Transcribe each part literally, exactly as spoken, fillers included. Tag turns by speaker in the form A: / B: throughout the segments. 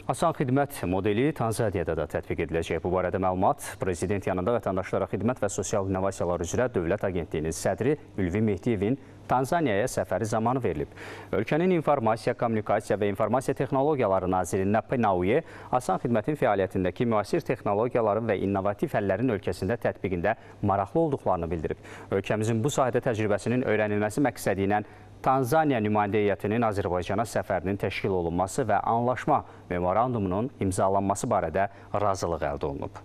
A: Asan xidmət modeli Tanzaniyada da tətbiq ediləcək. Bu barədə məlumat Prezident yanında Vətəndaşlara Xidmət və Sosial İnnovasiyalar üzrə Dövlət Agentliyinin sədri Ülvi Mehdiyevin Tanzaniyaya səfəri zamanı verilib. Ölkənin İnformasiya, Kommunikasiya və İnformasiya Texnologiyaları Naziri Napi Nnauye Asan xidmətin fəaliyyətindəki müasir texnologiyaların və innovativ həllərin ölkəsində tətbiqində maraqlı olduqlarını bildirib. Ölkəmizin bu sahədə təcrübəsinin öyrənilməsi məqsədi ilə Tanzaniya nümayəndə heyətinin Azərbaycana səfərinin təşkil olunması və anlaşma memorandumunun imzalanması barədə razılıq əldə olunub.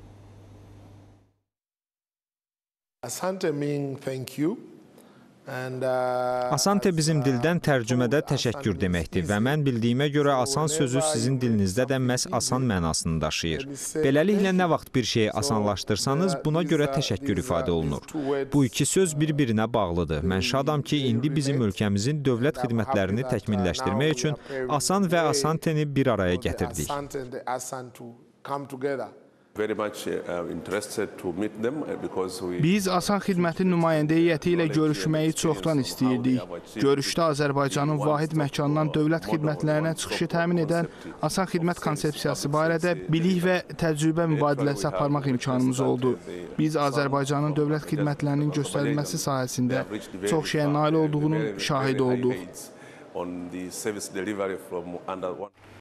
B: Asante mean thank you.
C: Asante bizim dildən tərcümədə təşəkkür deməkdir və mən bildiyimə görə asan sözü sizin dilinizdə də məhz asan mənasını daşıyır. Beləliklə, nə vaxt bir şeyi asanlaşdırsanız, buna görə təşəkkür ifadə olunur. Bu iki söz bir-birinə bağlıdır. Mən şadam ki, indi bizim ölkəmizin dövlət xidmətlərini təkmilləşdirmək üçün Asan və Asanteni bir araya gətirdik.
D: Biz Asan xidmətin nümayəndə heyəti ilə görüşməyi çoxdan istəyirdik. Görüşdə Azərbaycanın vahid məkandan dövlət xidmətlərinə çıxışı təmin edən Asan xidmət konsepsiyası barədə bilik və təcrübə mübadiləsi aparmaq imkanımız oldu. Biz Azərbaycanın dövlət xidmətlərinin göstərilməsi sahəsində çox şeyə nail olduğunun şahidi olduq.